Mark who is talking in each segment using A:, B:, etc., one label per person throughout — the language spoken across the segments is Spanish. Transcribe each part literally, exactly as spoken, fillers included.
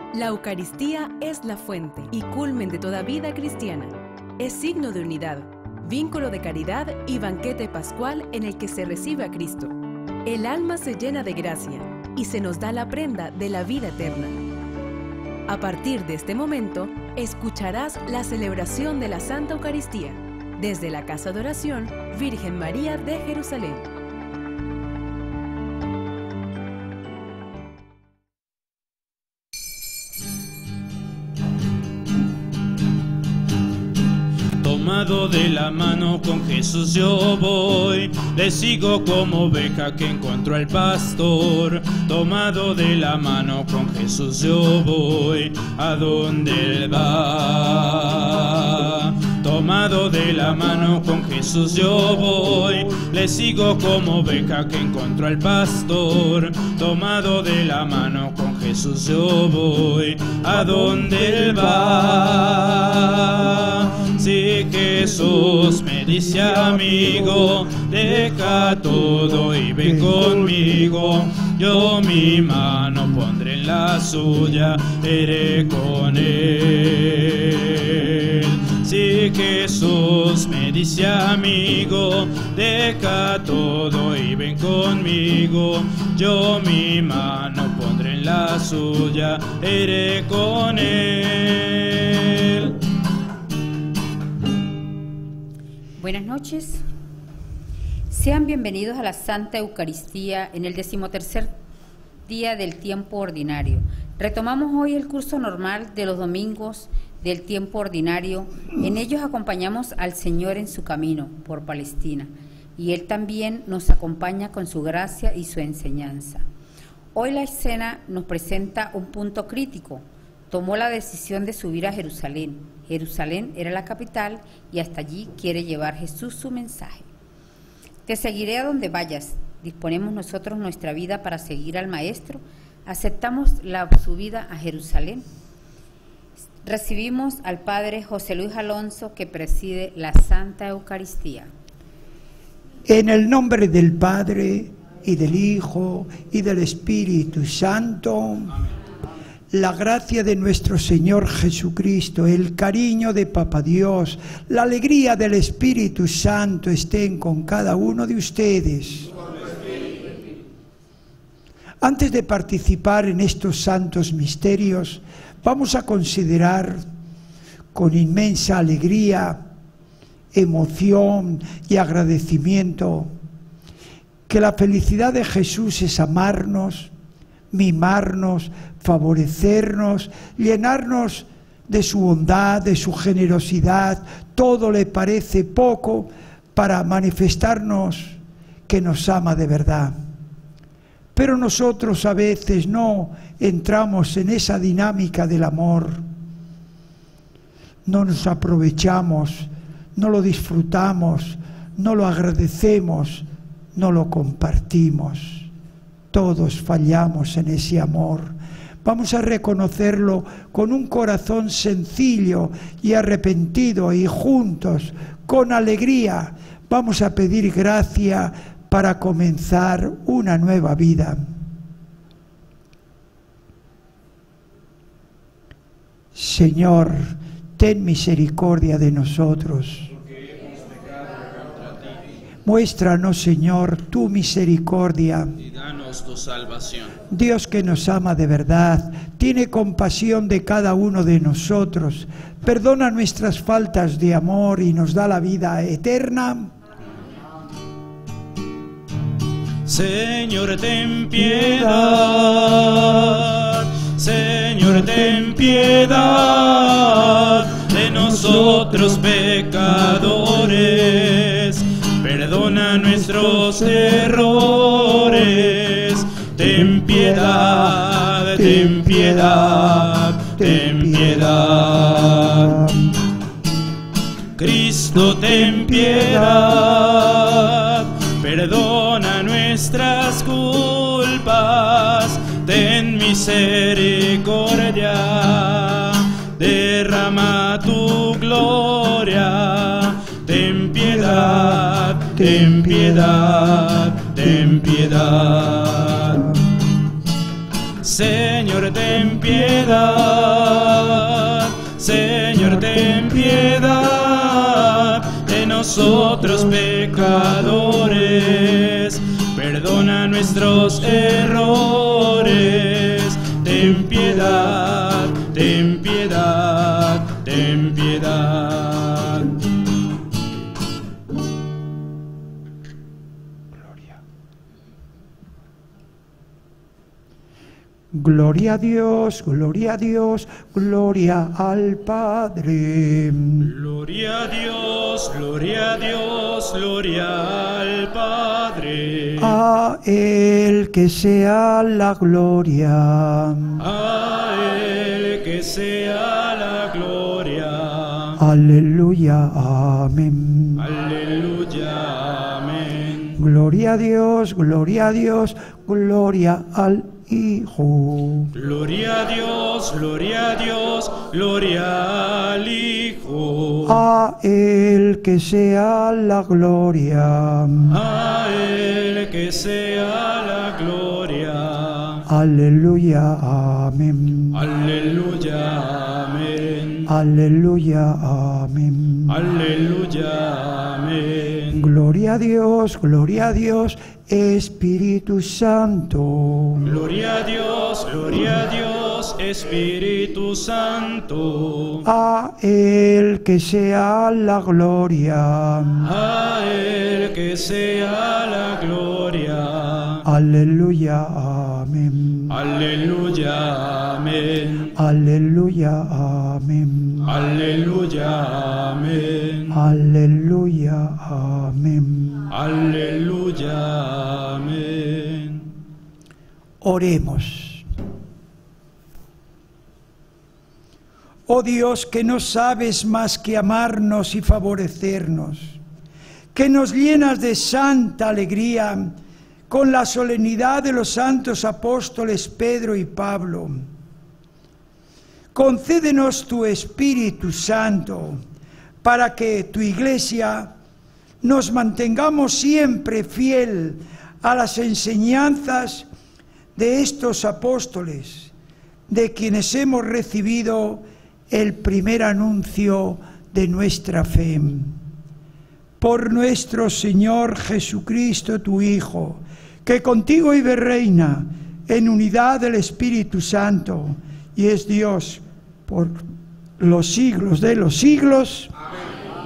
A: La Eucaristía es la fuente y culmen de toda vida cristiana. Es signo de unidad, vínculo de caridad y banquete pascual en el que se recibe a Cristo. El alma se llena de gracia y se nos da la prenda de la vida eterna. A partir de este momento, escucharás la celebración de la Santa Eucaristía desde la Casa de Oración Virgen María de Jerusalén.
B: Tomado de la mano con Jesús yo voy, le sigo como oveja que encontró al pastor. Tomado de la mano con Jesús yo voy, a donde él va. Tomado de la mano con Jesús yo voy, le sigo como oveja que encontró al pastor. Tomado de la mano con Jesús yo voy, a donde él va. Si Jesús me dice amigo, deja todo y ven conmigo, yo mi mano pondré en la suya, iré con él. Si Jesús me dice amigo, deja todo y ven conmigo, yo mi mano pondré en la suya, iré con él.
C: Buenas noches. Sean bienvenidos a la Santa Eucaristía en el decimotercer día del tiempo ordinario. Retomamos hoy el curso normal de los domingos del tiempo ordinario. En ellos acompañamos al Señor en su camino por Palestina y Él también nos acompaña con su gracia y su enseñanza. Hoy la escena nos presenta un punto crítico. Tomó la decisión de subir a Jerusalén. Jerusalén era la capital y hasta allí quiere llevar Jesús su mensaje. Te seguiré a donde vayas. Disponemos nosotros nuestra vida para seguir al Maestro. Aceptamos la subida a Jerusalén. Recibimos al Padre José Luis Alonso, que preside la Santa Eucaristía.
D: En el nombre del Padre, y del Hijo, y del Espíritu Santo. Amén. La gracia de nuestro Señor Jesucristo, el cariño de Papá Dios, la alegría del Espíritu Santo estén con cada uno de ustedes. Antes de participar en estos santos misterios, vamos a considerar con inmensa alegría, emoción y agradecimiento que la felicidad de Jesús es amarnos, mimarnos, favorecernos, llenarnos de su bondad, de su generosidad. Todo le parece poco para manifestarnos que nos ama de verdad. Pero nosotros a veces no entramos en esa dinámica del amor. No nos aprovechamos, no lo disfrutamos, no lo agradecemos, no lo compartimos. Todos fallamos en ese amor. Vamos a reconocerlo con un corazón sencillo y arrepentido, y juntos, con alegría, vamos a pedir gracia para comenzar una nueva vida. Señor, ten misericordia de nosotros. Muéstranos, Señor, tu misericordia.
B: Y danos tu salvación.
D: Dios, que nos ama de verdad, tiene compasión de cada uno de nosotros, perdona nuestras faltas de amor y nos da la vida eterna.
B: Señor, ten piedad. Señor, ten piedad de nosotros pecadores. Perdona nuestros errores. Ten piedad, ten piedad, ten piedad. Cristo, ten piedad. Perdona nuestras culpas. Ten misericordia. Derrama tu gloria. Ten piedad, ten piedad, ten piedad. Señor, Señor, ten piedad. Señor, ten piedad de nosotros pecadores. Perdona nuestros errores. Ten piedad, ten piedad, ten piedad.
D: Gloria a Dios, gloria a Dios, gloria al Padre.
B: Gloria a Dios, gloria a Dios, gloria al Padre.
D: A Él que sea la gloria.
B: A Él que sea la gloria.
D: Aleluya, amén.
B: Aleluya, amén.
D: Gloria a Dios, gloria a Dios, gloria al Hijo.
B: Gloria a Dios, gloria a Dios, gloria al Hijo.
D: A Él que sea la gloria.
B: A Él que sea la gloria.
D: Aleluya, amén.
B: Aleluya, amén.
D: Aleluya, amén.
B: Aleluya, amén.
D: Gloria a Dios, gloria a Dios, Espíritu Santo.
B: Gloria a Dios, gloria a Dios, Espíritu Santo.
D: A Él que sea la gloria.
B: A Él que sea la gloria.
D: Aleluya, amén.
B: Aleluya, amén.
D: Aleluya, amén.
B: Aleluya, amén.
D: Aleluya, amén.
B: Aleluya, amén.
D: Oremos. Oh Dios, que no sabes más que amarnos y favorecernos, que nos llenas de santa alegría con la solemnidad de los santos apóstoles Pedro y Pablo. Concédenos tu Espíritu Santo para que tu Iglesia nos mantengamos siempre fiel a las enseñanzas de estos apóstoles, de quienes hemos recibido el primer anuncio de nuestra fe. Por nuestro Señor Jesucristo, tu Hijo, que contigo vive y reina en unidad del Espíritu Santo, y es Dios por los siglos de los siglos. Amén.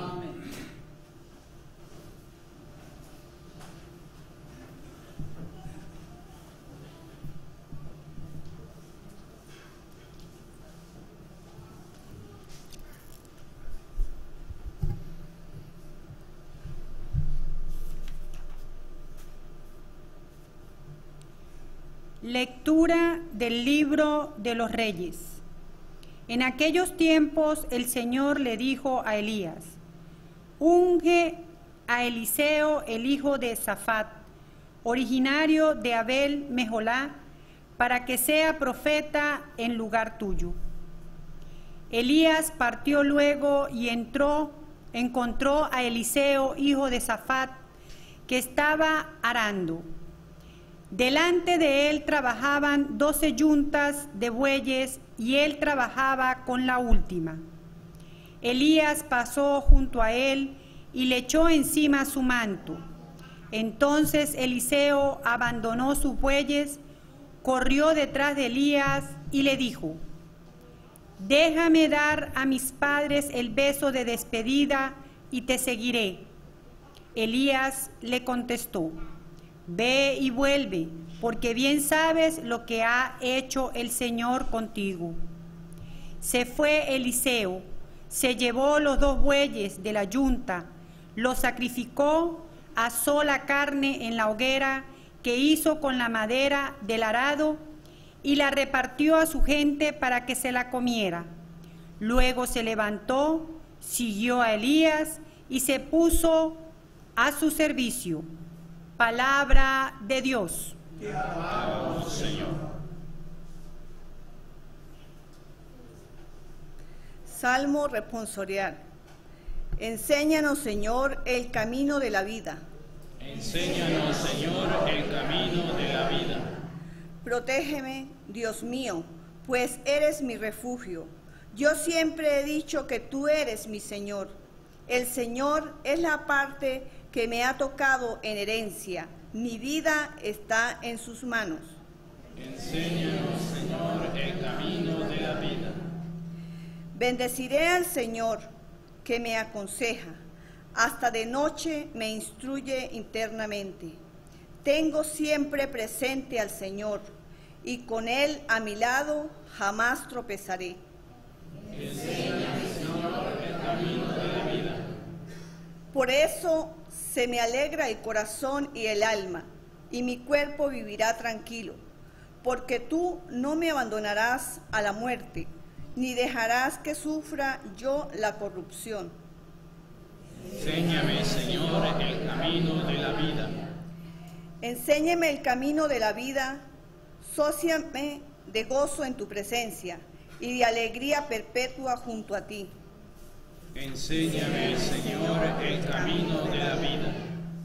E: Lectura del libro de los Reyes. En aquellos tiempos el Señor le dijo a Elías: unge a Eliseo, el hijo de Safat, originario de Abel Meholá, para que sea profeta en lugar tuyo. Elías partió luego y entró, encontró a Eliseo, hijo de Safat, que estaba arando. Delante de él trabajaban doce yuntas de bueyes y él trabajaba con la última. Elías pasó junto a él y le echó encima su manto. Entonces Eliseo abandonó sus bueyes, corrió detrás de Elías y le dijo: déjame dar a mis padres el beso de despedida y te seguiré. Elías le contestó: ve y vuelve, porque bien sabes lo que ha hecho el Señor contigo. Se fue Eliseo, se llevó los dos bueyes de la yunta, los sacrificó, asó la carne en la hoguera que hizo con la madera del arado y la repartió a su gente para que se la comiera. Luego se levantó, siguió a Elías y se puso a su servicio. Palabra de Dios.
B: Te alabamos, Señor.
F: Salmo responsorial. Enséñanos, Señor, el camino de la vida.
B: Enséñanos, Señor, el camino de la vida.
F: Protégeme, Dios mío, pues eres mi refugio. Yo siempre he dicho que tú eres mi Señor. El Señor es la parte que me ha tocado en herencia. Mi vida está en sus manos.
B: Enséñanos, Señor, el camino de la vida.
F: Bendeciré al Señor, que me aconseja. Hasta de noche me instruye internamente. Tengo siempre presente al Señor, y con Él a mi lado jamás tropezaré.
B: Enséñame, Señor, el camino de la vida.
F: Por eso se me alegra el corazón y el alma, y mi cuerpo vivirá tranquilo, porque tú no me abandonarás a la muerte, ni dejarás que sufra yo la corrupción.
B: Enséñame, Señor, el camino de la vida.
F: Enséñame el camino de la vida, sóciame de gozo en tu presencia y de alegría perpetua junto a ti.
B: Enséñame, Señor, el camino de la vida.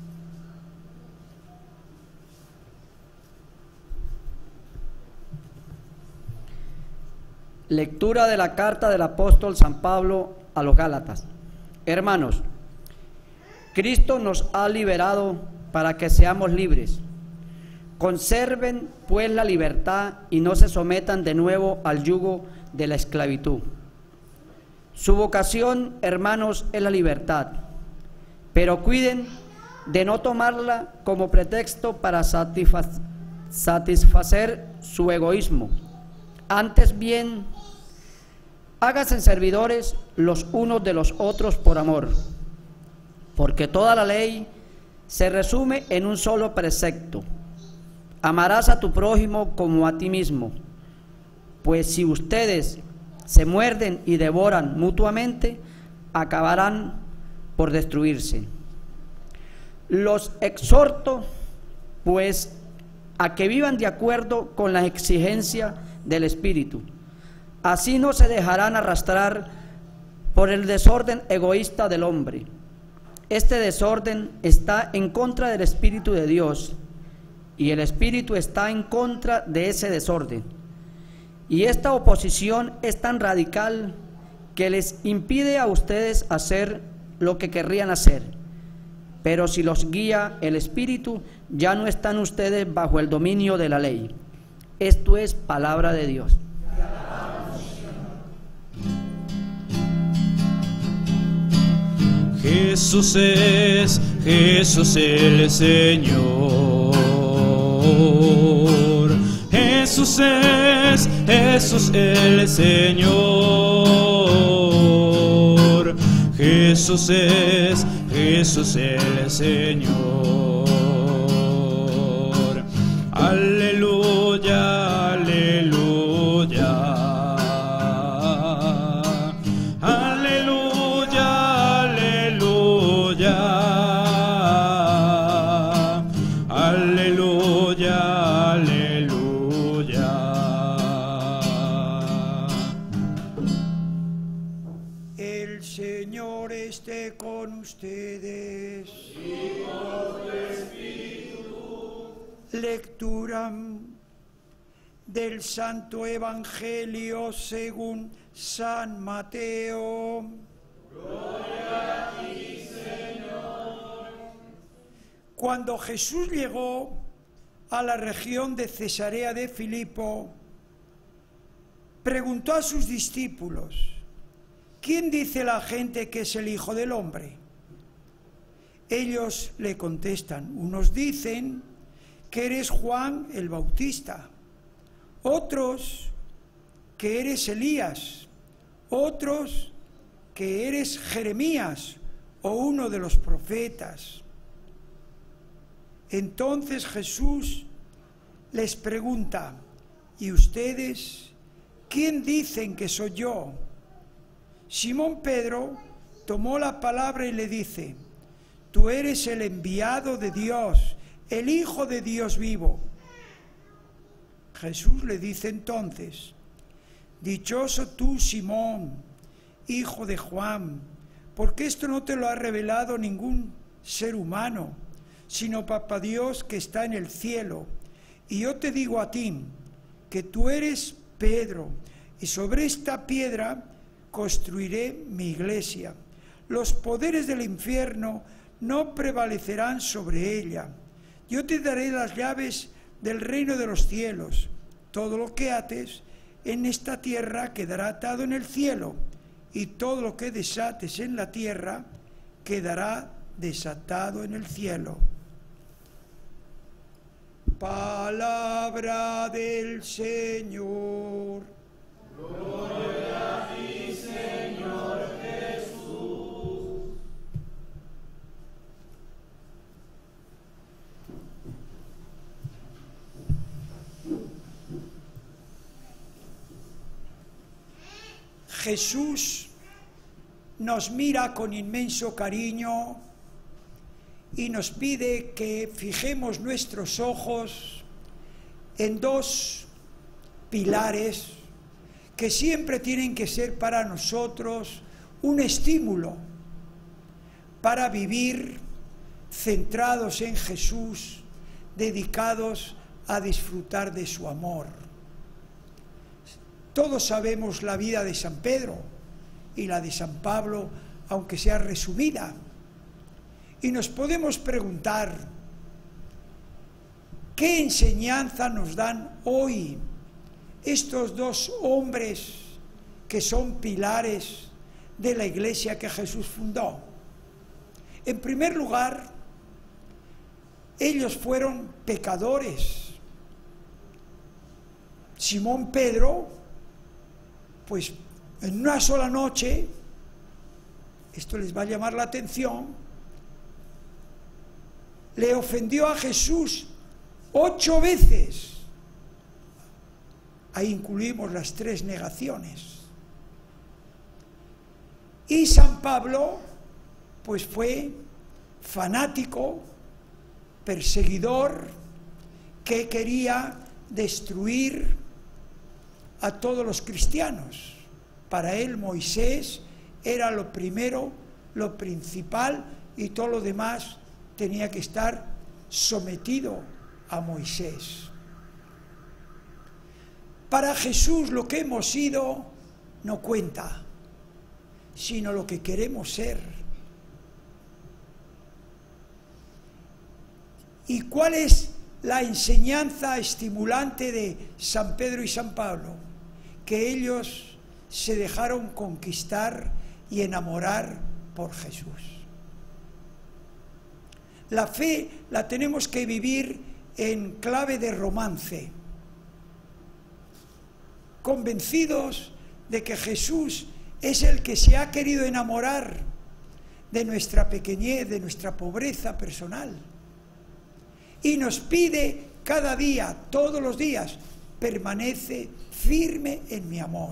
G: Lectura de la carta del apóstol San Pablo a los Gálatas. Hermanos, Cristo nos ha liberado para que seamos libres. Conserven pues la libertad y no se sometan de nuevo al yugo de la esclavitud. Su vocación, hermanos, es la libertad, pero cuiden de no tomarla como pretexto para satisfa- satisfacer su egoísmo. Antes bien, háganse servidores los unos de los otros por amor, porque toda la ley se resume en un solo precepto: amarás a tu prójimo como a ti mismo. Pues si ustedes se muerden y devoran mutuamente, acabarán por destruirse. Los exhorto, pues, a que vivan de acuerdo con la exigencia del Espíritu. Así no se dejarán arrastrar por el desorden egoísta del hombre. Este desorden está en contra del Espíritu de Dios, y el Espíritu está en contra de ese desorden. Y esta oposición es tan radical que les impide a ustedes hacer lo que querrían hacer. Pero si los guía el Espíritu, ya no están ustedes bajo el dominio de la ley. Esto es palabra de Dios.
B: Jesús es, Jesús el Señor. Jesús es, Jesús el Señor. Jesús es, Jesús el Señor. Aleluya, aleluya. Aleluya, aleluya. Aleluya, aleluya.
D: El Señor esté con ustedes.
B: Y con tu espíritu.
D: Lectura del Santo Evangelio según San Mateo.
B: Gloria a ti, Señor.
D: Cuando Jesús llegó a la región de Cesarea de Filipo, preguntó a sus discípulos: ¿quién dice la gente que es el Hijo del Hombre? Ellos le contestan: unos dicen que eres Juan el Bautista, otros que eres Elías, otros que eres Jeremías o uno de los profetas. Entonces Jesús les pregunta: ¿y ustedes quién dicen que soy yo? Simón Pedro tomó la palabra y le dice: tú eres el enviado de Dios, el Hijo de Dios vivo. Jesús le dice entonces: dichoso tú, Simón, hijo de Juan, porque esto no te lo ha revelado ningún ser humano, sino Papá Dios que está en el cielo. Y yo te digo a ti, que tú eres Pedro, y sobre esta piedra construiré mi iglesia. Los poderes del infierno no prevalecerán sobre ella. Yo te daré las llaves del reino de los cielos. Todo lo que ates en esta tierra quedará atado en el cielo, y todo lo que desates en la tierra quedará desatado en el cielo. Palabra del Señor.
B: Gloria a ti, Señor Jesús.
D: Jesús nos mira con inmenso cariño y nos pide que fijemos nuestros ojos en dos pilares que siempre tienen que ser para nosotros un estímulo para vivir centrados en Jesús, dedicados a disfrutar de su amor. Todos sabemos la vida de San Pedro y la de San Pablo, aunque sea resumida. Y nos podemos preguntar, ¿qué enseñanza nos dan hoy estos dos hombres que son pilares de la iglesia que Jesús fundó? En primer lugar, ellos fueron pecadores. Simón Pedro, pues en una sola noche, esto les va a llamar la atención, le ofendió a Jesús ocho veces. Ahí incluimos las tres negaciones. Y San Pablo, pues fue fanático, perseguidor, que quería destruir a todos los cristianos. Para él Moisés era lo primero, lo principal, y todo lo demás tenía que estar sometido a Moisés. Para Jesús lo que hemos sido no cuenta, sino lo que queremos ser. ¿Y cuál es la enseñanza estimulante de San Pedro y San Pablo? Que ellos se dejaron conquistar y enamorar por Jesús. La fe la tenemos que vivir en clave de romance, convencidos de que Jesús es el que se ha querido enamorar de nuestra pequeñez, de nuestra pobreza personal. Y nos pide cada día, todos los días, permanece firme en mi amor.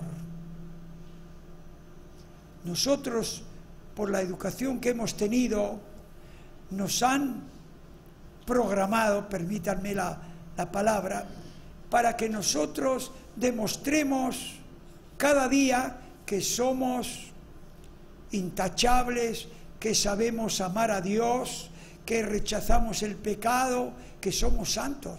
D: Nosotros, por la educación que hemos tenido, nos han programado, permítanme la, la palabra, para que nosotros demostremos cada día que somos intachables, que sabemos amar a Dios, que rechazamos el pecado, que somos santos.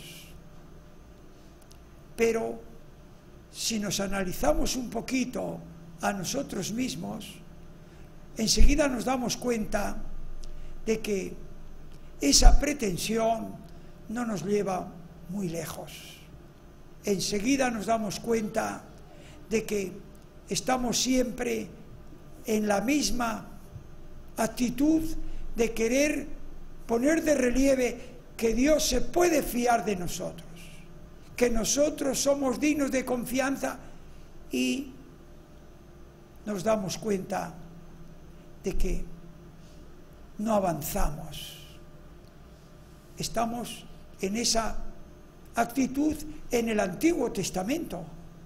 D: Pero si nos analizamos un poquito a nosotros mismos, enseguida nos damos cuenta de que esa pretensión no nos lleva muy lejos. Enseguida nos damos cuenta de que estamos siempre en la misma actitud de querer poner de relieve que Dios se puede fiar de nosotros, que nosotros somos dignos de confianza, y nos damos cuenta de que no avanzamos. Estamos en esa actitud en el Antiguo Testamento.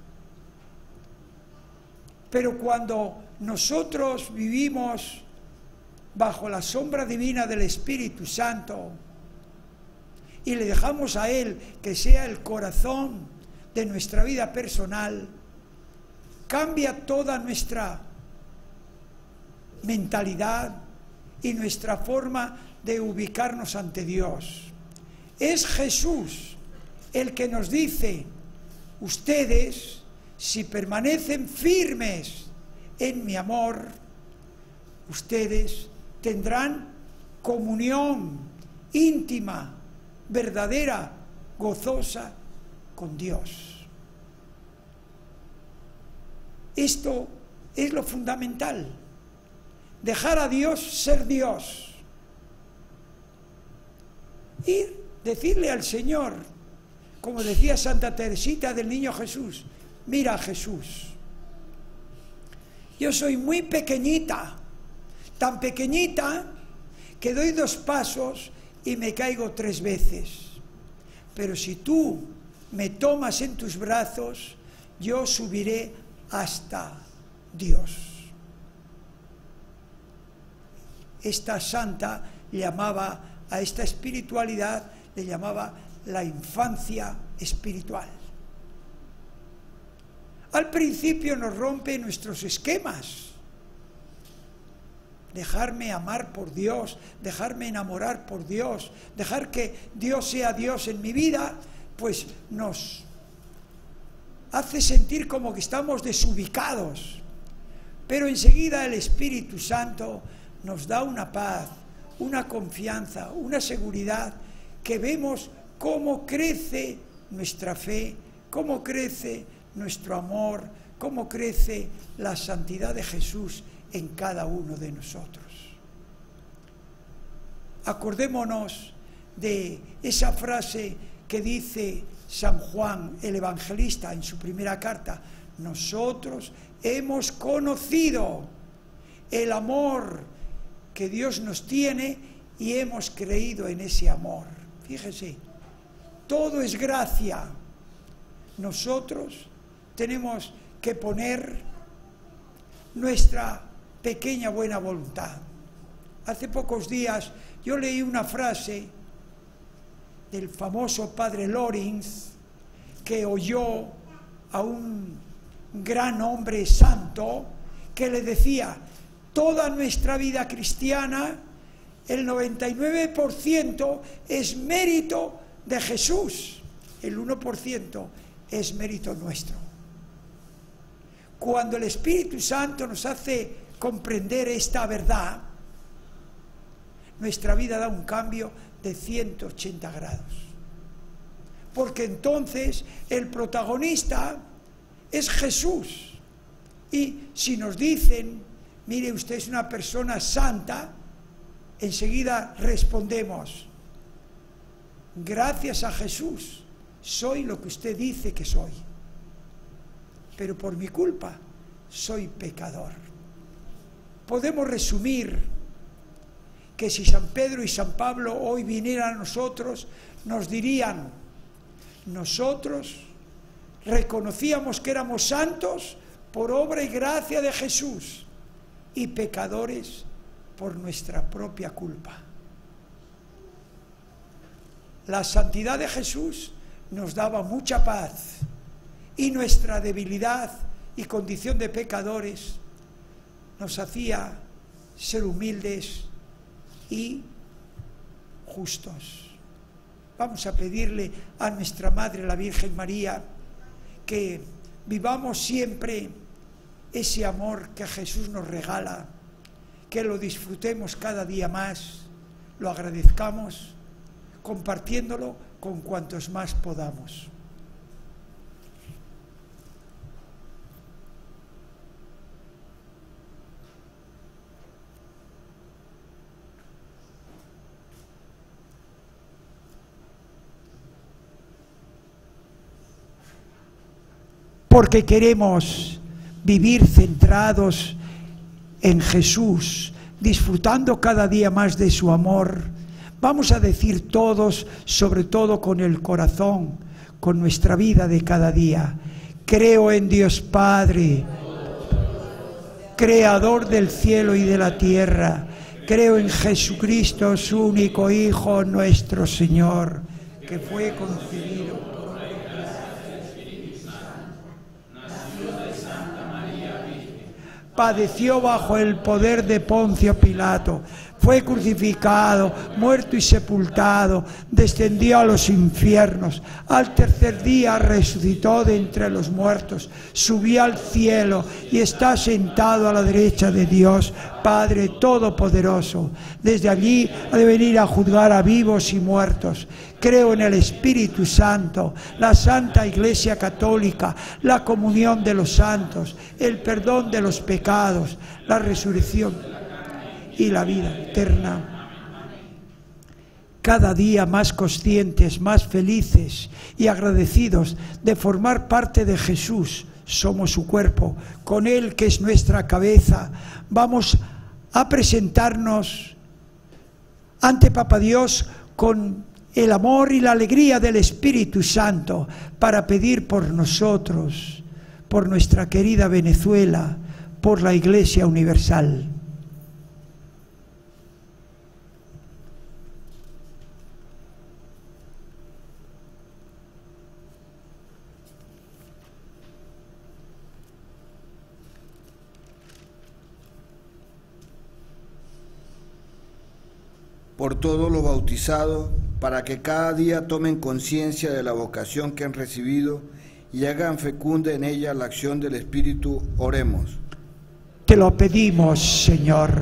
D: Pero cuando nosotros vivimos bajo la sombra divina del Espíritu Santo y le dejamos a Él que sea el corazón de nuestra vida personal, cambia toda nuestra mentalidad y nuestra forma de ubicarnos ante Dios. Es Jesús el que nos dice: ustedes si permanecen firmes en mi amor, ustedes tendrán comunión íntima, verdadera, gozosa con Dios. Esto es lo fundamental. Dejar a Dios ser Dios. Y decirle al Señor, como decía Santa Teresita del Niño Jesús, mira Jesús, yo soy muy pequeñita, tan pequeñita que doy dos pasos y me caigo tres veces. Pero si tú me tomas en tus brazos, yo subiré hasta Dios. Esta santa llamaba a esta espiritualidad, le llamaba la infancia espiritual. Al principio nos rompe nuestros esquemas. Dejarme amar por Dios, dejarme enamorar por Dios, dejar que Dios sea Dios en mi vida, pues nos hace sentir como que estamos desubicados. Pero enseguida el Espíritu Santo nos da una paz, una confianza, una seguridad, que vemos cómo crece nuestra fe, cómo crece nuestro amor, cómo crece la santidad de Jesús en cada uno de nosotros. Acordémonos de esa frase que dice San Juan el Evangelista en su primera carta: nosotros hemos conocido el amor que Dios nos tiene y hemos creído en ese amor. Fíjese, todo es gracia. Nosotros tenemos que poner nuestra pequeña buena voluntad. Hace pocos días yo leí una frase del famoso padre Lorenz, que oyó a un gran hombre santo que le decía: toda nuestra vida cristiana, el noventa y nueve por ciento es mérito de Jesús, el uno por ciento es mérito nuestro. Cuando el Espíritu Santo nos hace comprender esta verdad, nuestra vida da un cambio de ciento ochenta grados. Porque entonces el protagonista es Jesús. Y si nos dicen: mire, usted es una persona santa, enseguida respondemos: gracias a Jesús, soy lo que usted dice que soy. Pero por mi culpa soy pecador. Podemos resumir que si San Pedro y San Pablo hoy vinieran a nosotros, nos dirían: nosotros reconocíamos que éramos santos por obra y gracia de Jesús y pecadores por nuestra propia culpa. La santidad de Jesús nos daba mucha paz, y nuestra debilidad y condición de pecadores nos hacía ser humildes y justos. Vamos a pedirle a nuestra Madre, la Virgen María, que vivamos siempre ese amor que Jesús nos regala, que lo disfrutemos cada día más, lo agradezcamos, compartiéndolo con cuantos más podamos. Porque queremos vivir centrados en Jesús, disfrutando cada día más de su amor, vamos a decir todos, sobre todo con el corazón, con nuestra vida de cada día: creo en Dios Padre, creador del cielo y de la tierra. Creo en Jesucristo, su único Hijo, nuestro Señor, que fue concebido por padeció bajo el poder de Poncio Pilato, fue crucificado, muerto y sepultado, descendió a los infiernos, al tercer día resucitó de entre los muertos, subió al cielo y está sentado a la derecha de Dios, Padre Todopoderoso. Desde allí ha de venir a juzgar a vivos y muertos. Creo en el Espíritu Santo, la Santa Iglesia Católica, la comunión de los santos, el perdón de los pecados, la resurrección y la vida eterna. Cada día más conscientes, más felices y agradecidos de formar parte de Jesús, somos su cuerpo, con Él que es nuestra cabeza, vamos a presentarnos ante Papá Dios con el amor y la alegría del Espíritu Santo para pedir por nosotros, por nuestra querida Venezuela, por la Iglesia Universal.
H: Por todos los bautizados, para que cada día tomen conciencia de la vocación que han recibido y hagan fecunda en ella la acción del Espíritu, oremos.
D: Te lo pedimos, Señor.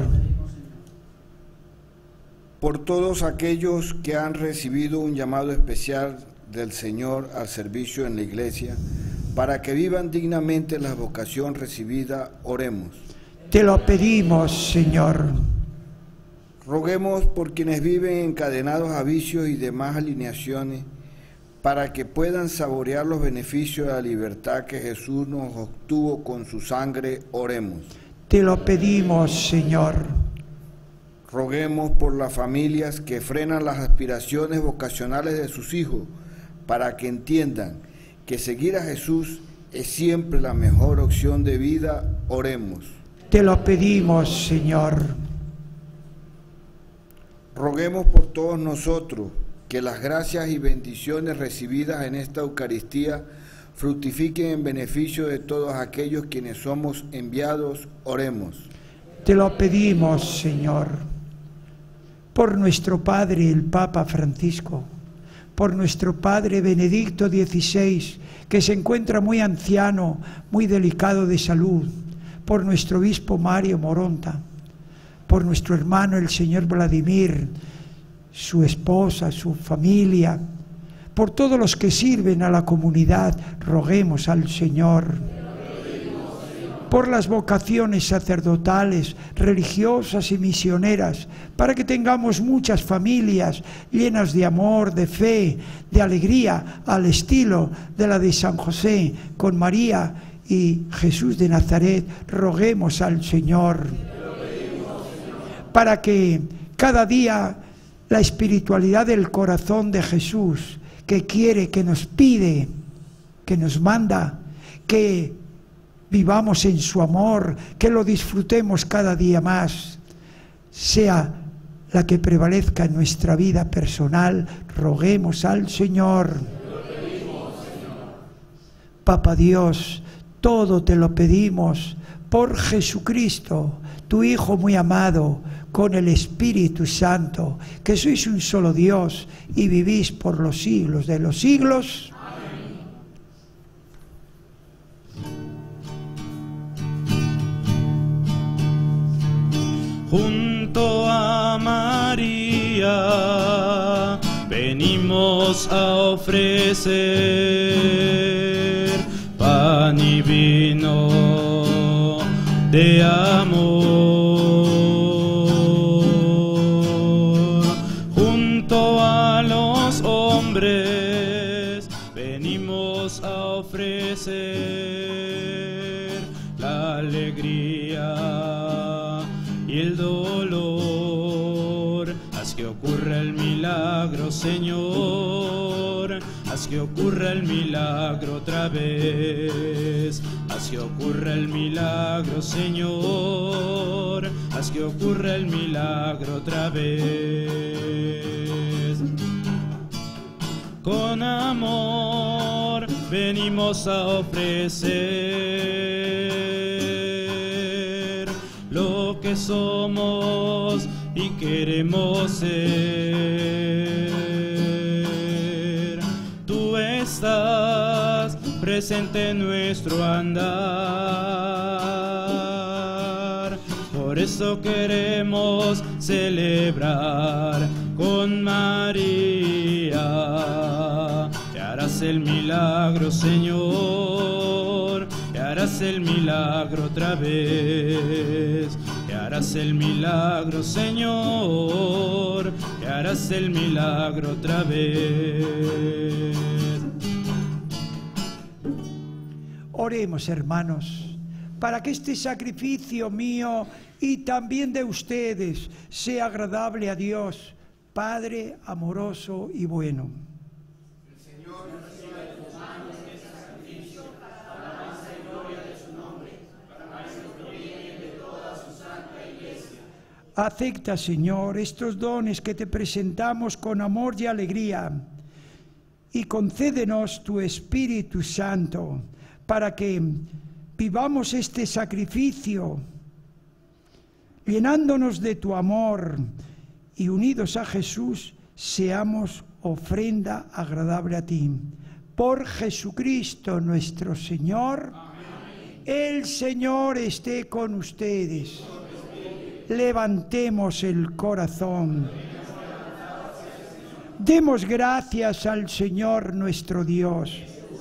H: Por todos aquellos que han recibido un llamado especial del Señor al servicio en la Iglesia, para que vivan dignamente la vocación recibida, oremos.
D: Te lo pedimos, Señor.
H: Roguemos por quienes viven encadenados a vicios y demás alineaciones, para que puedan saborear los beneficios de la libertad que Jesús nos obtuvo con su sangre, oremos.
D: Te lo pedimos, Señor.
H: Roguemos por las familias que frenan las aspiraciones vocacionales de sus hijos, para que entiendan que seguir a Jesús es siempre la mejor opción de vida, oremos.
D: Te lo pedimos, Señor.
H: Roguemos por todos nosotros que las gracias y bendiciones recibidas en esta Eucaristía fructifiquen en beneficio de todos aquellos quienes somos enviados, oremos.
D: Te lo pedimos, Señor, por nuestro Padre el Papa Francisco, por nuestro Padre Benedicto dieciséis, que se encuentra muy anciano, muy delicado de salud, por nuestro Obispo Mario Moronta, por nuestro hermano el señor Vladimir, su esposa, su familia, por todos los que sirven a la comunidad, roguemos al Señor. Por las vocaciones sacerdotales, religiosas y misioneras, para que tengamos muchas familias llenas de amor, de fe, de alegría, al estilo de la de San José, con María y Jesús de Nazaret, roguemos al Señor. Para que cada día la espiritualidad del corazón de Jesús, que quiere, que nos pide, que nos manda, que vivamos en su amor, que lo disfrutemos cada día más, sea la que prevalezca en nuestra vida personal, roguemos al Señor. Papa Dios, todo te lo pedimos por Jesucristo, tu Hijo muy amado, con el Espíritu Santo, que sois un solo Dios y vivís por los siglos de los siglos. Amén.
B: Junto a María venimos a ofrecer pan y vino de amor. Venimos a ofrecer la alegría y el dolor. Haz que ocurra el milagro, Señor. Haz que ocurra el milagro otra vez. Haz que ocurra el milagro, Señor. Haz que ocurra el milagro otra vez. Con amor venimos a ofrecer lo que somos y queremos ser. Tú estás presente en nuestro andar, por eso queremos celebrar con María. Y harás el milagro, Señor, y harás el milagro otra vez. Y harás el milagro, Señor, y harás el milagro otra vez.
D: Oremos, hermanos, para que este sacrificio mío y también de ustedes sea agradable a Dios, Padre amoroso y bueno.
I: El Señor reciba de tus manos este sacrificio, para alabanza y gloria de su nombre, para nuestro bien y de toda su santa Iglesia.
D: Acepta, Señor, estos dones que te presentamos con amor y alegría, y concédenos tu Espíritu Santo, para que vivamos este sacrificio, llenándonos de tu amor, y unidos a Jesús, seamos ofrenda agradable a ti. Por Jesucristo nuestro Señor. Amén. El Señor esté con ustedes. Levantemos el corazón. Demos gracias al Señor nuestro Dios.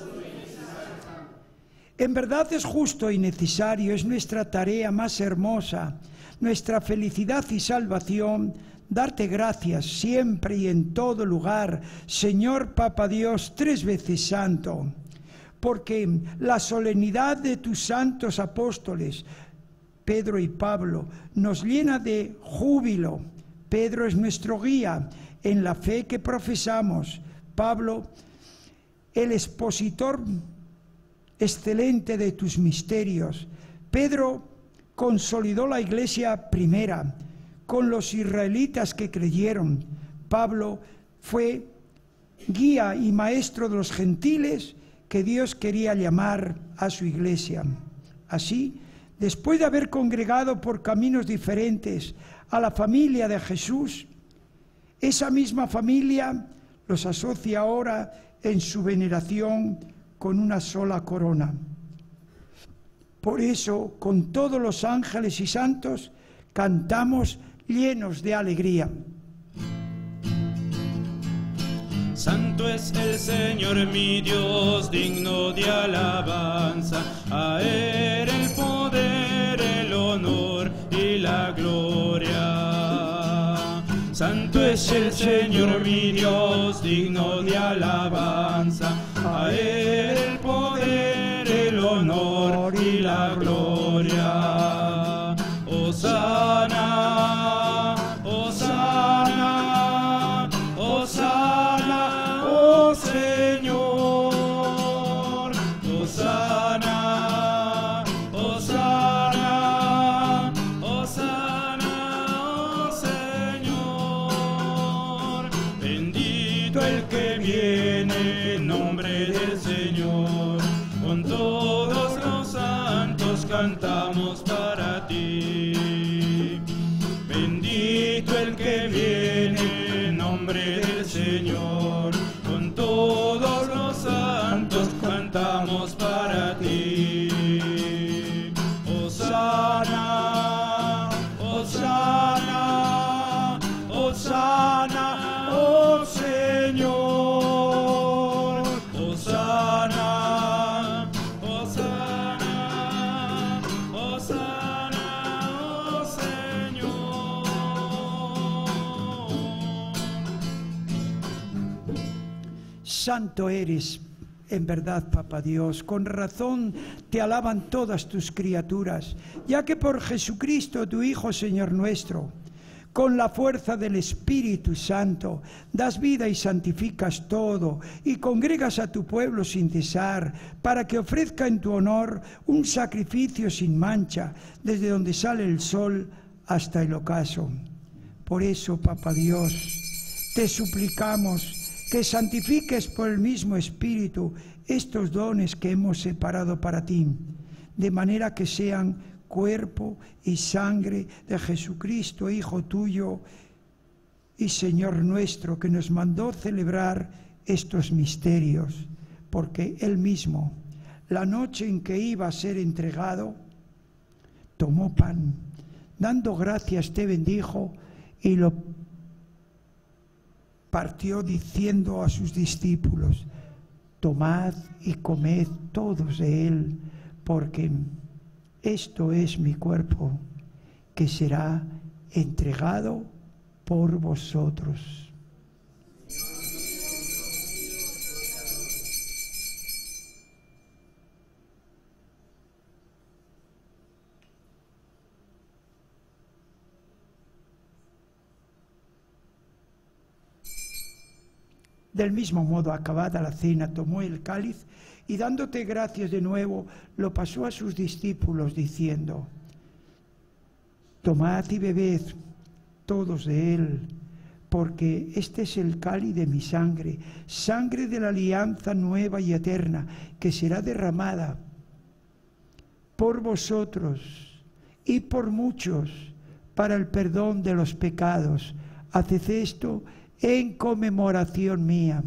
D: En verdad es justo y necesario, es nuestra tarea más hermosa, nuestra felicidad y salvación, darte gracias siempre y en todo lugar, Señor Papa Dios, tres veces santo, porque la solemnidad de tus santos apóstoles, Pedro y Pablo, nos llena de júbilo. Pedro es nuestro guía en la fe que profesamos. Pablo, el expositor excelente de tus misterios. Pedro consolidó la iglesia primera con los israelitas que creyeron. Pablo fue guía y maestro de los gentiles que Dios quería llamar a su iglesia. Así, después de haber congregado por caminos diferentes a la familia de Jesús, esa misma familia los asocia ahora en su veneración con una sola corona. Por eso, con todos los ángeles y santos, cantamos llenos de alegría.
B: Santo es el Señor mi Dios, digno de alabanza, a Él el poder, el honor y la gloria. Santo es el Señor mi Dios, digno de alabanza, a Él el poder, el honor y la gloria. Hosana, Hosana, Hosana, oh Señor. Hosana, Hosana, Hosana, oh Señor. Bendito el que viene en nombre del Señor. Con todos los santos cantamos para ti. Bendito el que viene en nombre del Señor. Con todos los santos cantamos para ti. Hosana, Hosana, Hosana, oh Señor. Hosana, Hosana, Hosana, oh Señor.
D: Santo eres, en verdad, Papa Dios, con razón te alaban todas tus criaturas, ya que por Jesucristo, tu Hijo, Señor nuestro, con la fuerza del Espíritu Santo, das vida y santificas todo, y congregas a tu pueblo sin cesar, para que ofrezca en tu honor un sacrificio sin mancha, desde donde sale el sol hasta el ocaso. Por eso, Papa Dios, te suplicamos que santifiques por el mismo Espíritu estos dones que hemos separado para ti, de manera que sean cuerpo y sangre de Jesucristo, Hijo tuyo y Señor nuestro, que nos mandó celebrar estos misterios, porque Él mismo, la noche en que iba a ser entregado, tomó pan, dando gracias te bendijo y lo partió diciendo a sus discípulos: tomad y comed todos de él, porque esto es mi cuerpo, que será entregado por vosotros. Del mismo modo, acabada la cena, tomó el cáliz y dándote gracias de nuevo, lo pasó a sus discípulos diciendo: tomad y bebed todos de él, porque este es el cáliz de mi sangre, sangre de la alianza nueva y eterna, que será derramada por vosotros y por muchos para el perdón de los pecados. Haced esto en conmemoración mía.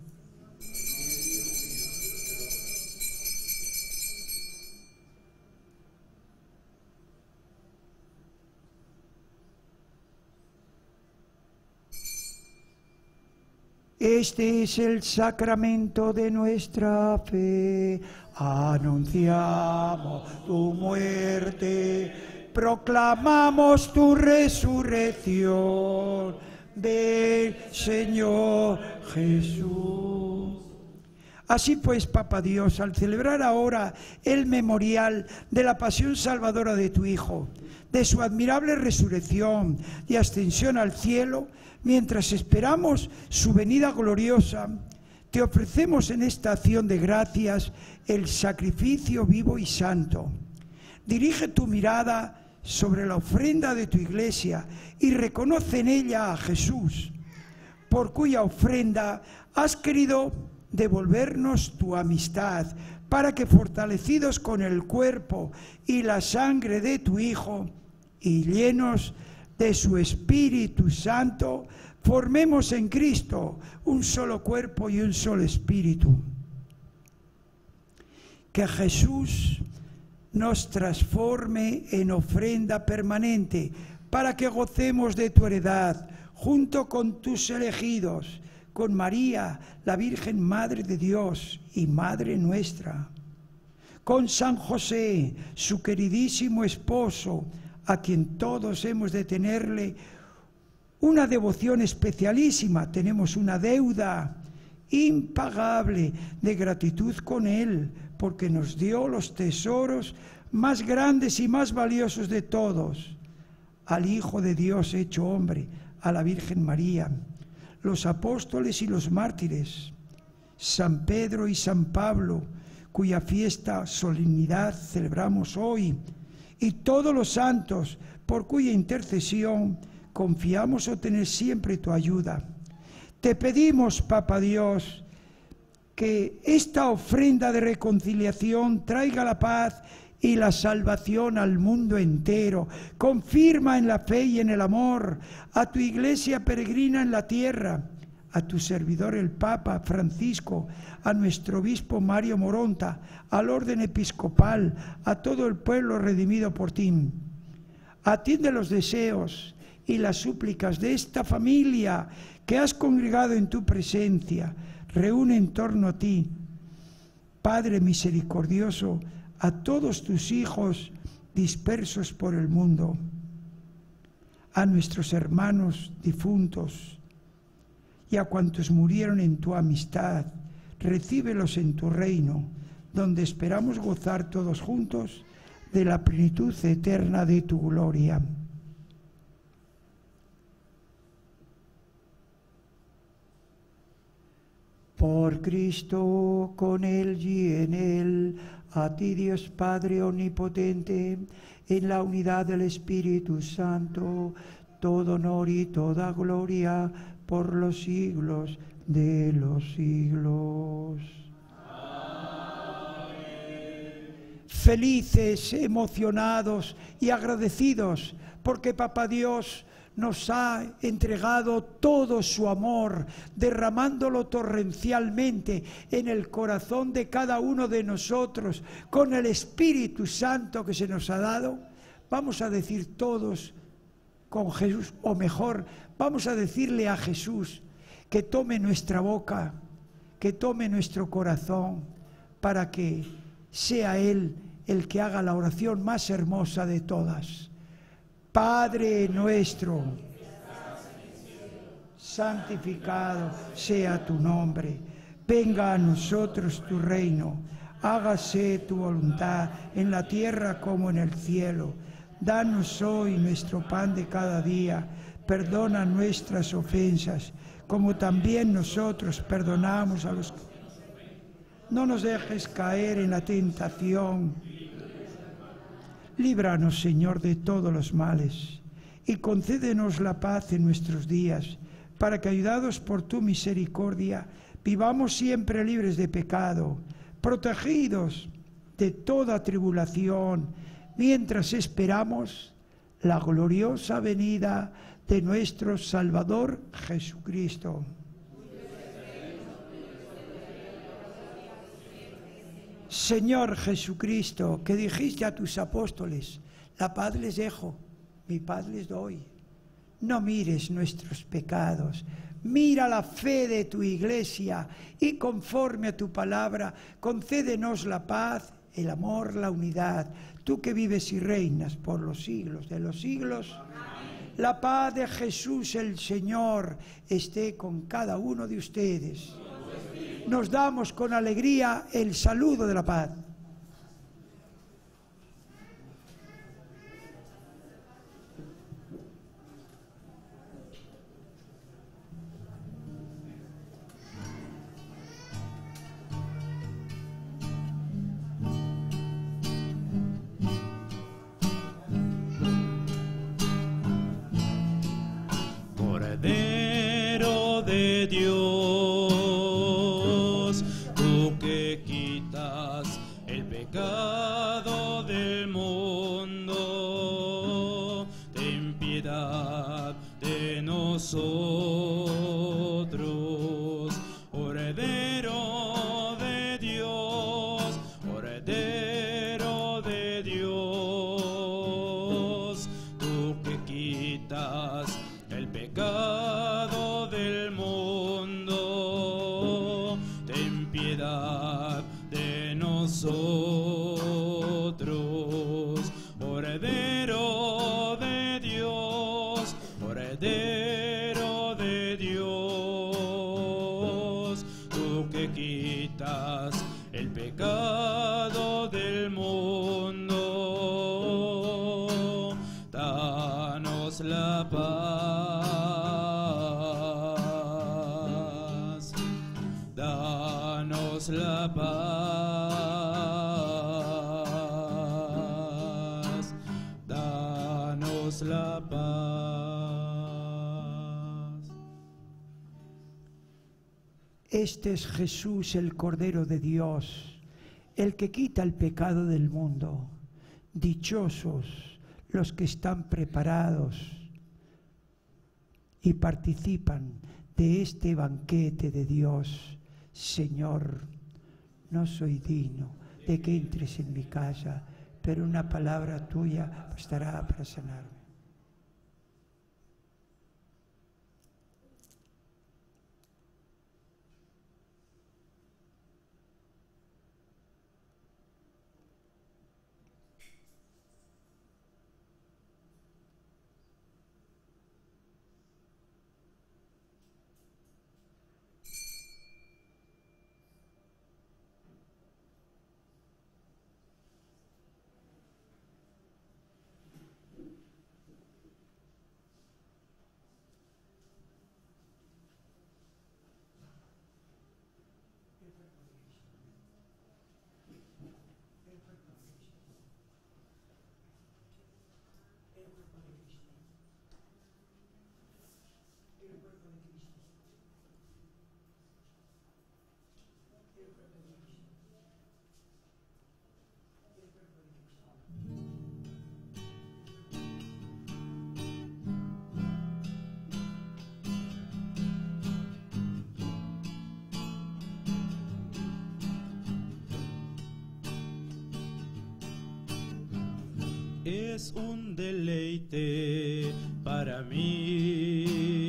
D: Este es el sacramento de nuestra fe. Anunciamos tu muerte, proclamamos tu resurrección. Ven, Señor Jesús. Así pues, Papa Dios, al celebrar ahora el memorial de la pasión salvadora de tu Hijo, de su admirable resurrección y ascensión al cielo, mientras esperamos su venida gloriosa, te ofrecemos en esta acción de gracias el sacrificio vivo y santo. Dirige tu mirada sobre la ofrenda de tu Iglesia y reconoce en ella a Jesús, por cuya ofrenda has querido devolvernos tu amistad, para que, fortalecidos con el cuerpo y la sangre de tu Hijo y llenos de su Espíritu Santo, formemos en Cristo un solo cuerpo y un solo espíritu. Que Jesús nos transforme en ofrenda permanente, para que gocemos de tu heredad, junto con tus elegidos, con María, la Virgen Madre de Dios y Madre nuestra, con San José, su queridísimo esposo, a quien todos hemos de tenerle una devoción especialísima. Tenemos una deuda impagable de gratitud con él, porque nos dio los tesoros más grandes y más valiosos de todos: al Hijo de Dios hecho hombre, a la Virgen María, los apóstoles y los mártires, San Pedro y San Pablo, cuya fiesta, solemnidad celebramos hoy, y todos los santos, por cuya intercesión confiamos obtener siempre tu ayuda. Te pedimos, Papa Dios, que esta ofrenda de reconciliación traiga la paz y la salvación al mundo entero. Confirma en la fe y en el amor a tu Iglesia peregrina en la tierra, a tu servidor el Papa Francisco, a nuestro obispo Mario Moronta, al orden episcopal, a todo el pueblo redimido por ti. Atiende los deseos y las súplicas de esta familia que has congregado en tu presencia. Reúne en torno a ti, Padre misericordioso, a todos tus hijos dispersos por el mundo, a nuestros hermanos difuntos y a cuantos murieron en tu amistad. Recíbelos en tu reino, donde esperamos gozar todos juntos de la plenitud eterna de tu gloria. Por Cristo, con Él y en Él, a ti Dios Padre omnipotente, en la unidad del Espíritu Santo, todo honor y toda gloria por los siglos de los siglos. Amén. felices, emocionados y agradecidos porque Papá Dios nos ha entregado todo su amor, derramándolo torrencialmente en el corazón de cada uno de nosotros, con el Espíritu Santo que se nos ha dado. Vamos a decir todos con Jesús, o mejor, vamos a decirle a Jesús que tome nuestra boca, que tome nuestro corazón, para que sea Él el que haga la oración más hermosa de todas. Padre nuestro, santificado sea tu nombre, venga a nosotros tu reino, hágase tu voluntad en la tierra como en el cielo. Danos hoy nuestro pan de cada día, perdona nuestras ofensas, como también nosotros perdonamos a los que... No nos dejes caer en la tentación. Líbranos, Señor, de todos los males, y concédenos la paz en nuestros días, para que, ayudados por tu misericordia, vivamos siempre libres de pecado, protegidos de toda tribulación, mientras esperamos la gloriosa venida de nuestro Salvador Jesucristo. Señor Jesucristo, que dijiste a tus apóstoles, la paz les dejo, mi paz les doy. No mires nuestros pecados, mira la fe de tu iglesia y conforme a tu palabra, concédenos la paz, el amor, la unidad. Tú que vives y reinas por los siglos de los siglos. Amén. La paz de Jesús el Señor esté con cada uno de ustedes. Nos damos con alegría el saludo de la paz.
B: Cordero de Dios, tú que quitas el pecado del mundo, ten piedad de nosotros. Cordero de Dios, Cordero de Dios, tú que quitas el pecado del mundo, ten piedad de nosotros. Cordero de Dios, Cordero de Dios, tú que quitas el pecado del mundo, danos la paz, danos la paz, danos la paz.
D: Este es Jesús, el Cordero de Dios, el que quita el pecado del mundo. Dichosos los que están preparados y participan de este banquete de Dios. Señor, no soy digno de que entres en mi casa, pero una palabra tuya bastará para sanarme.
B: Es un deleite para mí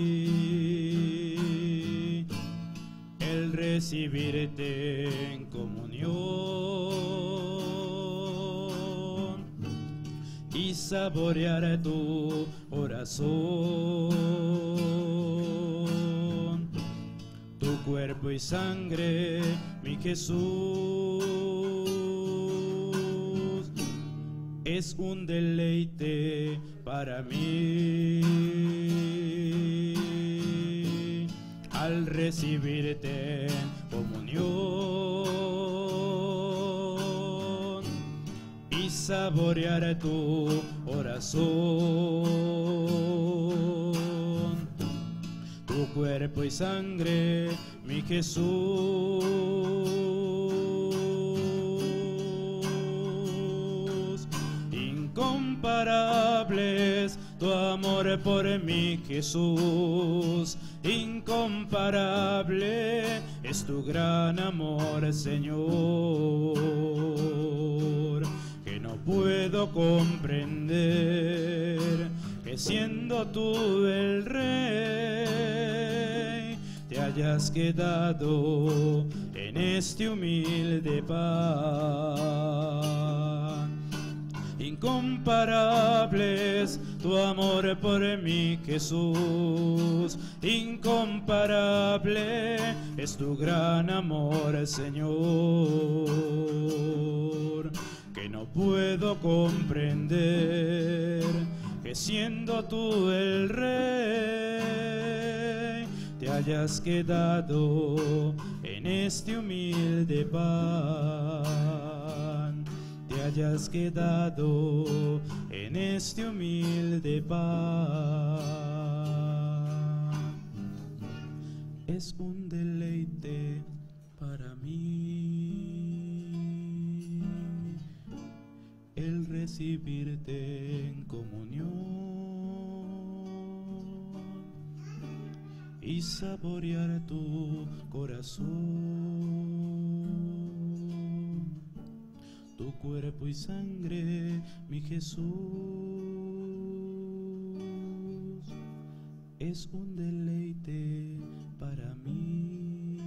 B: el recibirte en comunión y saborear tu oración, tu cuerpo y sangre, mi Jesús. Es un deleite para mí al recibirte en comunión y saborear tu oración, tu cuerpo y sangre, mi Jesús. Incomparables tu amor por mí, Jesús. Incomparable es tu gran amor, Señor, que no puedo comprender, que siendo tú el Rey, te hayas quedado en este humilde pan. Incomparable es tu amor por mí, Jesús. Incomparable es tu gran amor, Señor, que no puedo comprender, que siendo tú el Rey, te hayas quedado en este humilde pan. Te hayas quedado en este humilde pan. Es un deleite para mí el recibirte en comunión y saborear tu corazón, tu cuerpo y sangre, mi Jesús. Es un deleite para mí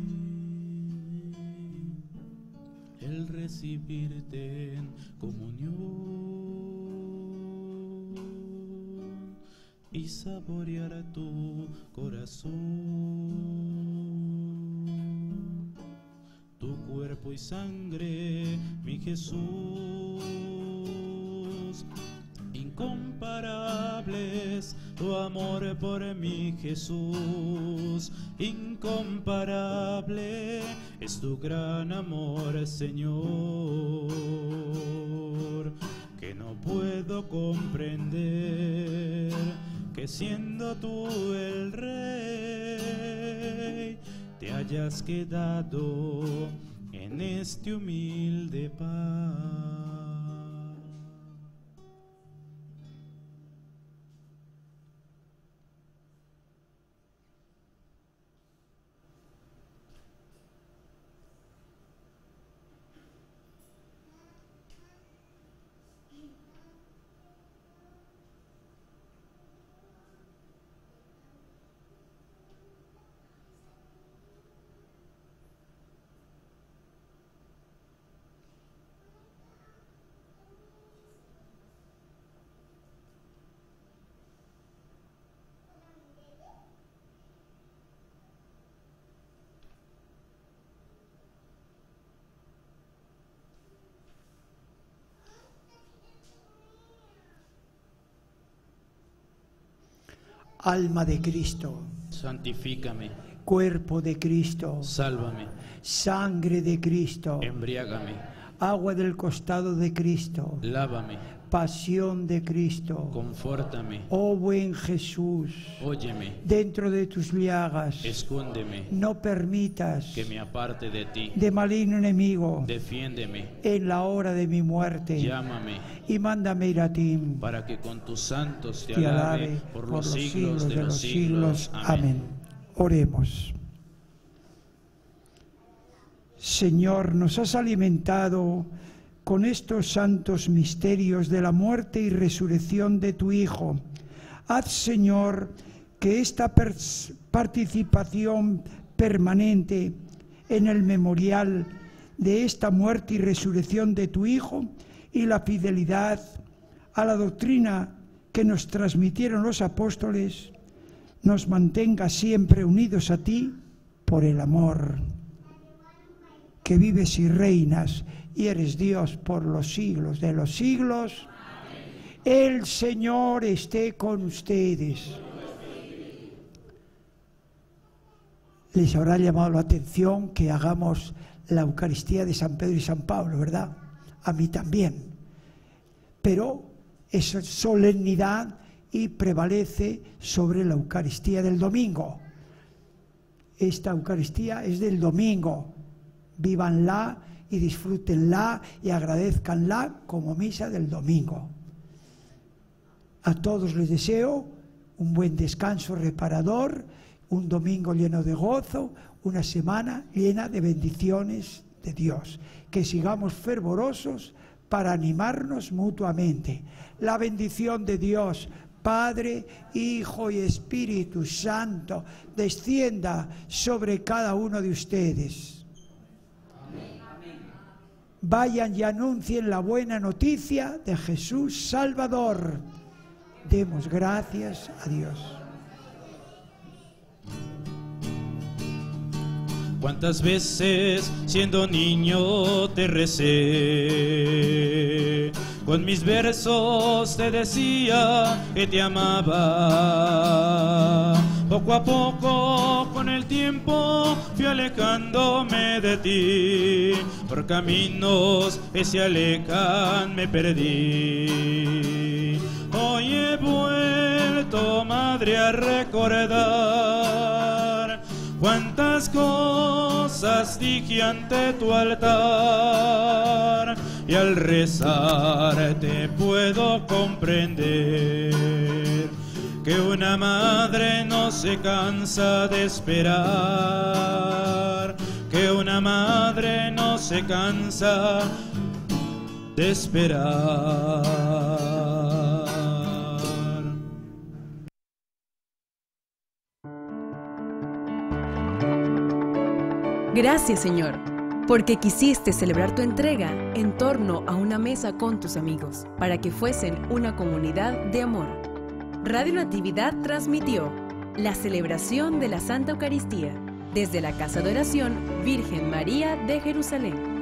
B: el recibirte en comunión y saborear tu corazón, tu cuerpo y sangre, mi Jesús. Incomparables tu amor por mí, Jesús. Incomparable es tu gran amor, Señor, que no puedo comprender, que siendo tú el Rey, te hayas quedado en este humilde pan.
D: Alma de Cristo,
B: santifícame.
D: Cuerpo de Cristo,
B: sálvame.
D: Sangre de Cristo,
B: embriágame.
D: Agua del costado de Cristo,
B: lávame.
D: Pasión de Cristo,
B: confórtame.
D: Oh buen Jesús,
B: óyeme.
D: Dentro de tus llagas,
B: escóndeme.
D: No permitas
B: que me aparte de ti.
D: De maligno enemigo,
B: defiéndeme.
D: En la hora de mi muerte,
B: llámame.
D: Y mándame ir a ti,
B: para que con tus santos te,
D: te
B: alabe,
D: alabe
B: por,
D: por
B: los,
D: los
B: siglos,
D: siglos
B: de los siglos. siglos. Amén.
D: Amén. Oremos. Señor, nos has alimentado con estos santos misterios de la muerte y resurrección de tu Hijo. Haz, Señor, que esta participación permanente en el memorial de esta muerte y resurrección de tu Hijo y la fidelidad a la doctrina que nos transmitieron los apóstoles nos mantenga siempre unidos a ti por el amor, que vives y reinas y eres Dios por los siglos de los siglos. Amén. El Señor esté con ustedes. Les habrá llamado la atención que hagamos la Eucaristía de San Pedro y San Pablo, ¿verdad? A mí también. Pero es solemnidad y prevalece sobre la Eucaristía del domingo. Esta Eucaristía es del domingo. Vívanla y disfrútenla y agradezcanla como misa del domingo. A todos les deseo un buen descanso reparador, un domingo lleno de gozo, una semana llena de bendiciones de Dios. Que sigamos fervorosos para animarnos mutuamente. La bendición de Dios, Padre, Hijo y Espíritu Santo, descienda sobre cada uno de ustedes. Amén. Vayan y anuncien la buena noticia de Jesús Salvador. Demos gracias a Dios.
B: Cuántas veces siendo niño te recé, con mis versos te decía que te amaba. Poco a poco con el tiempo fui alejándome de ti, por caminos que se alejan me perdí. Hoy he vuelto, madre, a recordar cuántas cosas dije ante tu altar, y al rezar te puedo comprender que una madre no se cansa de esperar, que una madre no se cansa de esperar.
A: Gracias, Señor, porque quisiste celebrar tu entrega en torno a una mesa con tus amigos, para que fuesen una comunidad de amor. Radio Natividad transmitió la celebración de la Santa Eucaristía desde la Casa de Oración Virgen María de Jerusalén.